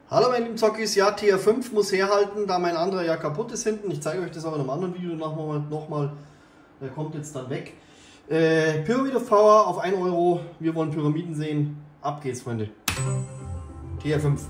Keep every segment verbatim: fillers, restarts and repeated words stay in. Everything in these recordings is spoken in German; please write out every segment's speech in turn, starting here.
Hallo meine lieben Zockis, ja T R fünf muss herhalten, da mein anderer ja kaputt ist hinten. Ich zeige euch das auch in einem anderen Video nochmal, noch der kommt jetzt dann weg. Äh, Pyramid of Power auf ein Euro, wir wollen Pyramiden sehen. Ab geht's, Freunde. T R fünf.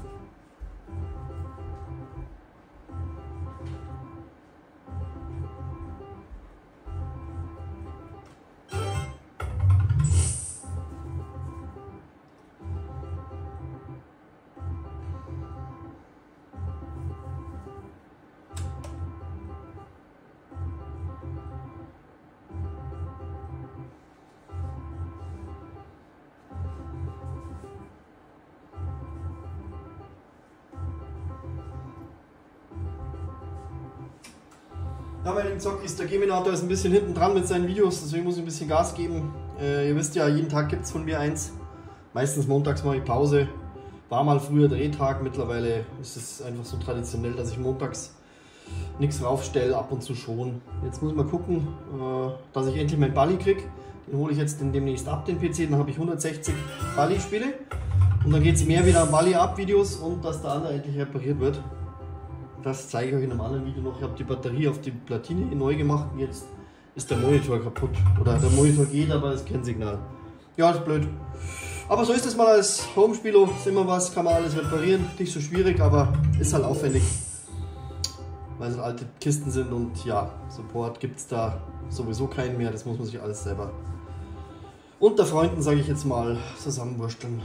Ja, meine lieben Zockis, der Geminator ist ein bisschen hinten dran mit seinen Videos, deswegen muss ich ein bisschen Gas geben. Äh, ihr wisst ja, jeden Tag gibt es von mir eins. Meistens montags mache ich Pause. War mal früher Drehtag, mittlerweile ist es einfach so traditionell, dass ich montags nichts raufstelle, ab und zu schon. Jetzt muss ich mal gucken, äh, dass ich endlich meinen Balli kriege. Den hole ich jetzt demnächst ab, den P C, dann habe ich hundertsechzig Balli-Spiele. Und dann geht es mehr wieder an Balli-Ab-Videos und dass der andere endlich repariert wird. Das zeige ich euch in einem anderen Video noch. Ich habe die Batterie auf die Platine neu gemacht und jetzt ist der Monitor kaputt. Oder der Monitor geht, aber es ist kein Signal. Ja, ist blöd. Aber so ist es mal als Home-Spielo. Ist immer was, kann man alles reparieren. Nicht so schwierig, aber ist halt aufwendig. Weil es alte Kisten sind und ja, Support gibt es da sowieso keinen mehr. Das muss man sich alles selber unter Freunden, sage ich jetzt mal, zusammenwursteln.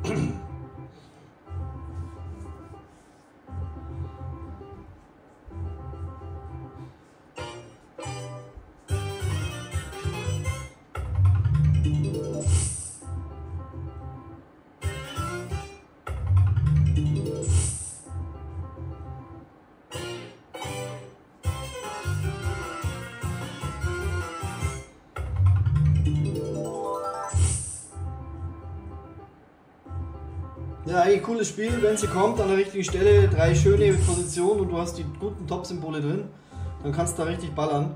Ja, eigentlich cooles Spiel, wenn sie kommt an der richtigen Stelle, drei schöne Positionen und du hast die guten Top-Symbole drin, dann kannst du da richtig ballern.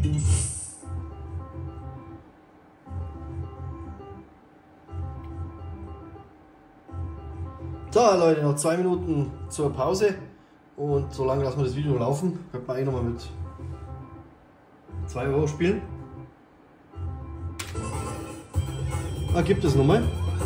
So Leute, noch zwei Minuten zur Pause und so lange lassen wir das Video laufen. Könnte man eigentlich nochmal mit zwei Euro spielen. Da gibt es nochmal.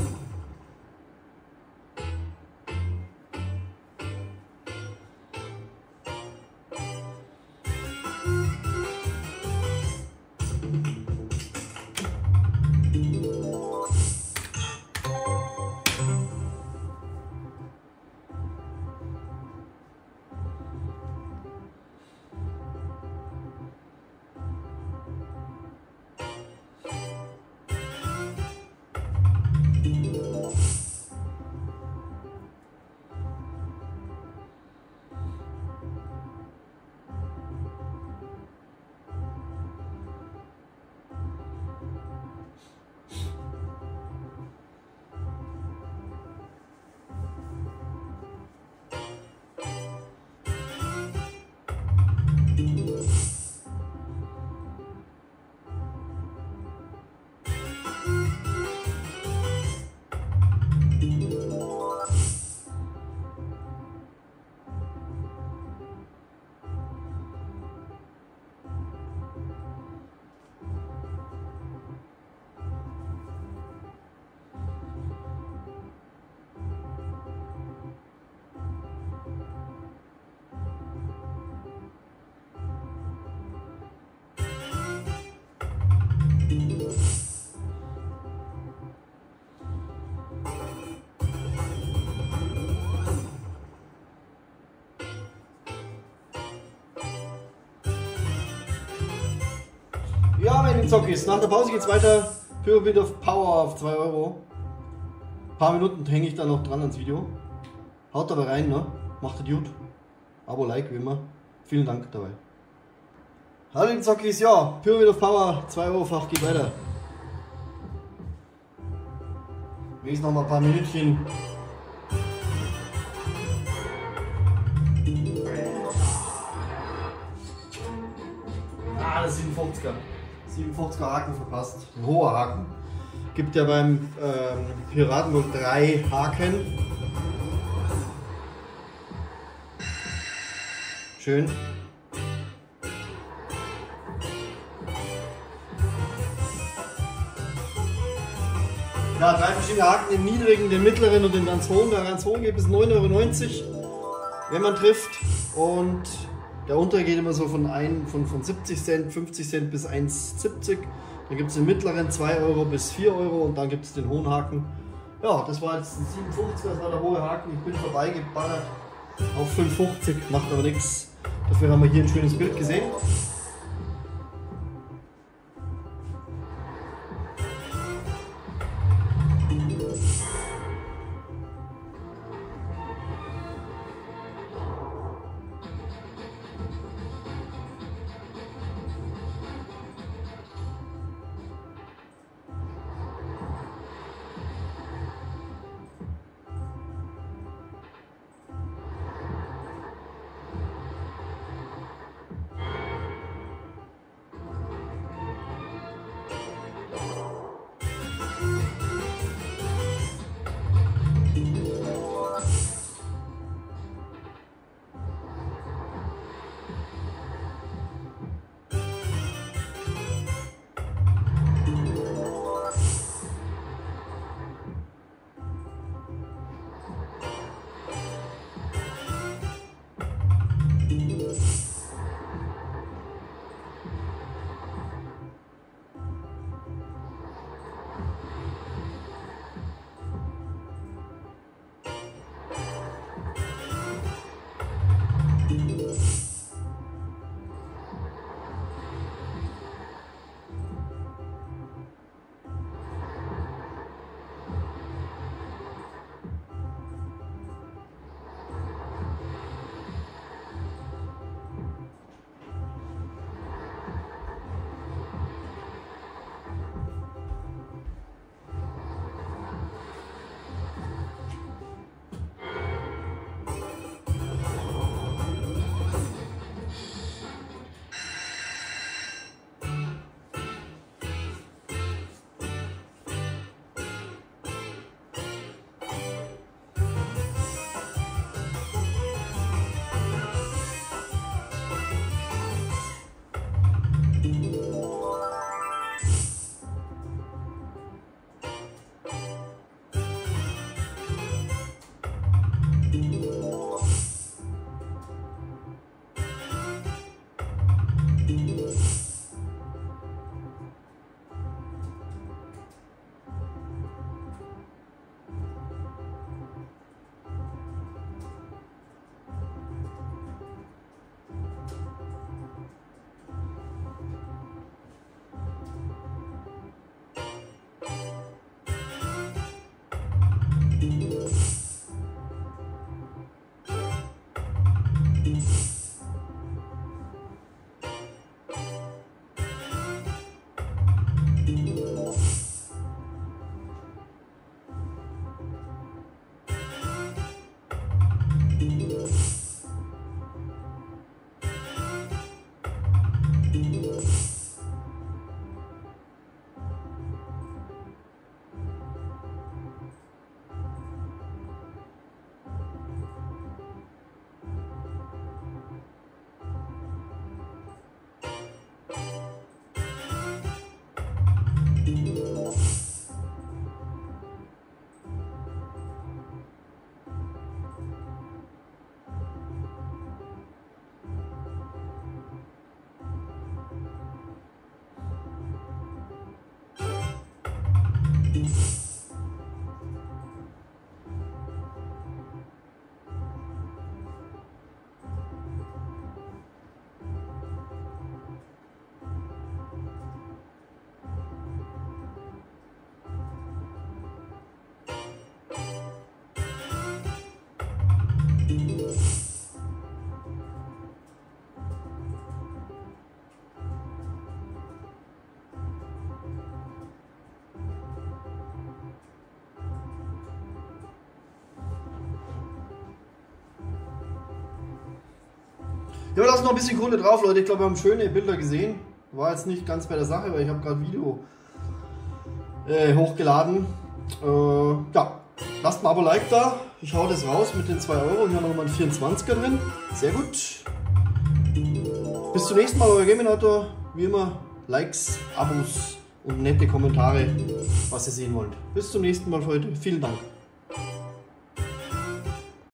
Ja, meine Zockies, nach der Pause geht's weiter. Pyramid of Power auf zwei Euro. Ein paar Minuten hänge ich da noch dran ans Video. Haut dabei rein, ne? Macht es gut. Abo, Like, wie immer. Vielen Dank dabei. Hallo meine Zockies, ja, Pyramid of Power, zwei Euro Fach geht weiter. Wenigstens noch mal ein paar Minütchen. Ah, das ist siebenundfünfziger. siebenundfünfziger Haken verpasst. Ein hoher Haken. Gibt ja beim ähm, Piratenburg drei Haken. Schön. Ja, drei verschiedene Haken, den niedrigen, den mittleren und den ganz hohen. Der ganz hohen gibt es neun Euro neunzig, wenn man trifft. Und der untere geht immer so von, ein, von, von siebzig Cent, fünfzig Cent bis eins siebzig. Dann gibt es den mittleren zwei Euro bis vier Euro und dann gibt es den hohen Haken. Ja, das war jetzt ein siebenundfünfziger, das war der hohe Haken. Ich bin vorbeigeballert auf fünfundfünfzig, macht aber nichts. Dafür haben wir hier ein schönes Bild gesehen. Ja, wir lassen noch ein bisschen Kohle drauf, Leute. Ich glaube, wir haben schöne Bilder gesehen. War jetzt nicht ganz bei der Sache, weil ich habe gerade Video äh, hochgeladen. Äh, ja, lasst mal aber ein Like da. Ich hau das raus mit den zwei Euro. Hier haben wir nochmal einen vierundzwanziger drin. Sehr gut. Bis zum nächsten Mal, euer Gaminator. Wie immer, Likes, Abos und nette Kommentare, was ihr sehen wollt. Bis zum nächsten Mal, Leute. Vielen Dank.